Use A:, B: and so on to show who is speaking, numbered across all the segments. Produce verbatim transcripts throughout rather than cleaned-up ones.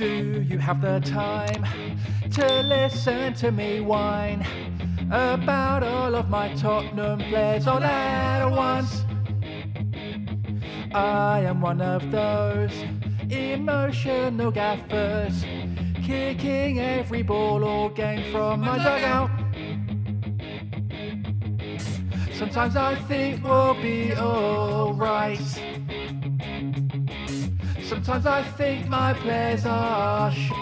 A: Do you have the time to listen to me whine about all of my Tottenham players all at once? I am one of those emotional gaffers, kicking every ball or game from my dugout. Sometimes I think we'll be alright. Sometimes I think my players are shit.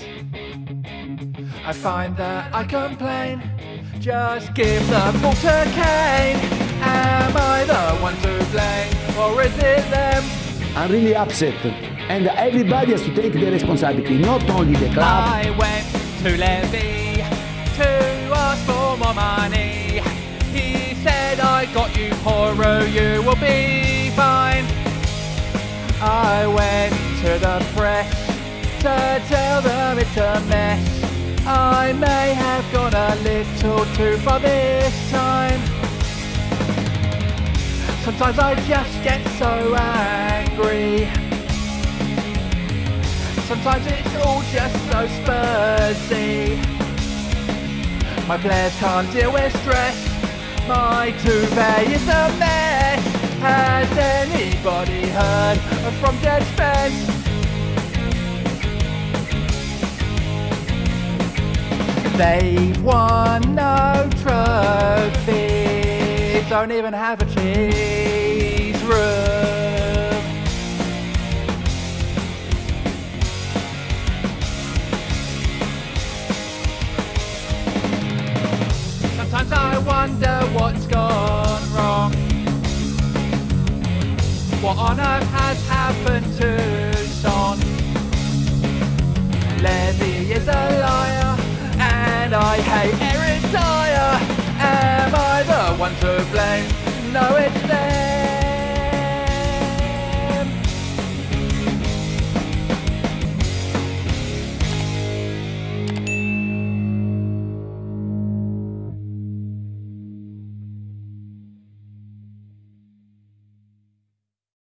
A: I find that I complain, just give the ball to Kane. Am I the one to blame, or is it them?
B: I'm really upset, and everybody has to take the responsibility, not only the club.
A: I went to Levy to ask for more money. He said, I got you, Porro, you will be fine. I went to the press to tell them it's a mess. I may have gone a little too far this time. Sometimes I just get so angry. Sometimes it's all just so Spursy. My players can't deal with stress. My toupee is a mess. Has anybody heard from Jed Spence? They've won no trophies, don't even have a cheese room. Sometimes I wonder what's gone wrong. What on earth has happened to Son? Levy is a liar, and I hate Eric Dyer. Am I the one to blame? No, it's them.